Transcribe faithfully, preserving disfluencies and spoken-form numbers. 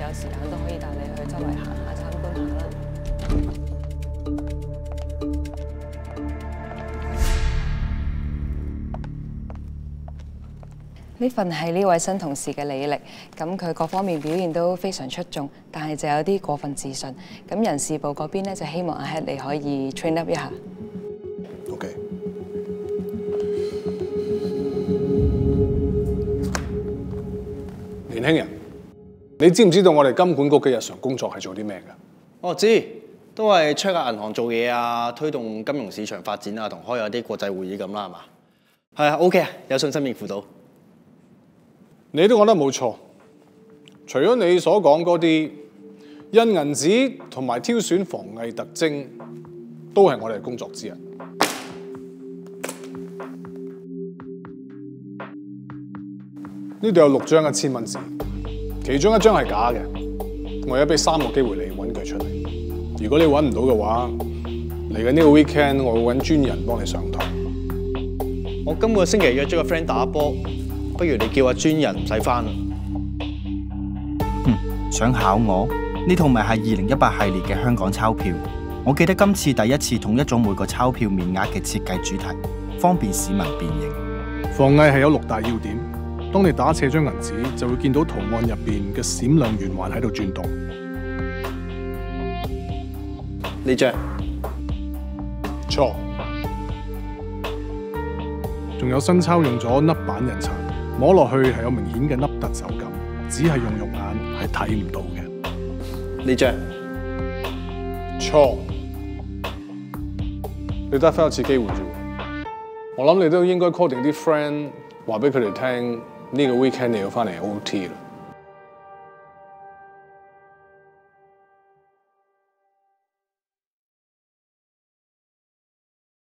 有時間都可以帶你去周圍行下、參觀下啦。呢份係呢位新同事嘅履歷，咁佢各方面表現都非常出眾，但係就有啲過分自信。咁人事部嗰邊咧就希望阿 Head 你可以 train up 一下。 OK。年輕人，你知唔知道我哋金管局嘅日常工作係做啲咩㗎？ 我知，都係 check 下銀行做嘢啊，推動金融市場發展啊，同開下啲國際會議咁啦，係嘛？係啊 ，OK 啊，有信心應付到。 你都講得冇錯，除咗你所講嗰啲印銀紙同埋挑選防偽特徵，都係我哋嘅工作之一。呢度有六張一千蚊紙，其中一張係假嘅。我而家俾三個機會你揾佢出嚟。如果你揾唔到嘅話，嚟緊呢個 weekend 我會揾專人幫你上堂。 我今個星期約咗個 friend 打波。不如你叫阿專人唔使返啦。 嗯，想考我？呢套咪係二零一八系列嘅香港鈔票。我記得今次第一次統一咗每個鈔票面額嘅設計主題，方便市民辨認。 防偽係有六大要點。當你打斜張銀紙，就會見到圖案入邊嘅閃亮圓環喺度轉動。 呢張錯。仲有新鈔用咗凹版印刷。摸落去係有明顯嘅凹凸手感，只係用肉眼係睇唔到嘅。 呢張錯，你得翻一次機會啫。我諗你都應該 call 定啲 friend，話俾佢哋聽呢個 weekend 你要翻嚟 O T 啦。